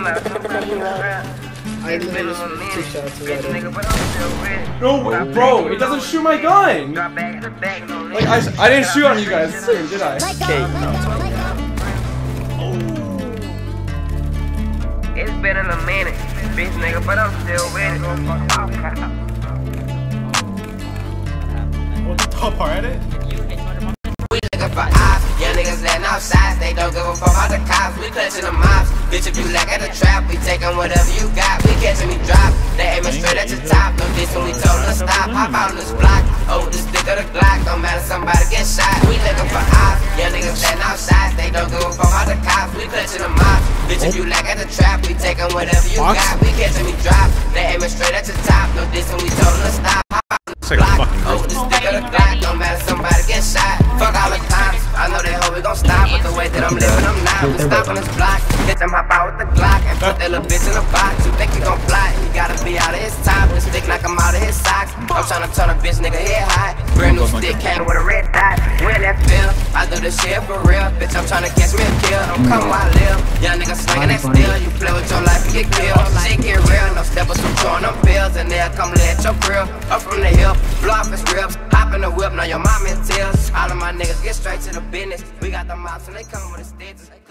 I literally just 2 shots right No, bro, it doesn't shoot my gun! Like, I didn't shoot on you guys soon, did I? Okay, no. It's been in a minute, bitch nigga, but I'm still with it. What the top part at it? We looking for ops, young niggas letting off shots. They don't give a fuck about the cops, we clutching the mobs. Bitch, if you lack at the trap, we taking whatever you got. We catching me drop, they aiming straight at your top. No diss when we told them to stop, hop out on this block. Oh, the stick of the Glock, don't matter, somebody get shot. We looking for ops, young niggas letting off shots. They don't give a fuck about the cops, we clutching the mobs. Bitch, if you lack at the trap, we taking whatever you got. We catching me drop, they aiming straight at your top. No diss when we told them to stop, hop out on this block. Oh, the stick of the Glock, don't matter, somebody get shot. Fuck all the times, I know they hope we gon' stop. But the way that I'm living, I'm not. We stop on this block, hit them hop out with the Glock and put that little bitch in a box. You think you gon' fly? You gotta be out of his top. The stick knock him out of his socks. I'm tryna turn a bitch nigga head high. Brand new stick came with a red dot. When that feel, I do this shit for real. Bitch, I'm tryna catch me a kill. Don't come while I live. Young nigga slinging that steel. You play with your life and get killed. Shit get real, no steppers from throwing them pills. And they'll come lay at your grill. Up from the hill, blow off his ribs. Hop in the whip, now your mom in tears. All of my niggas get straight to the business. We got the mops and they come with the stitches.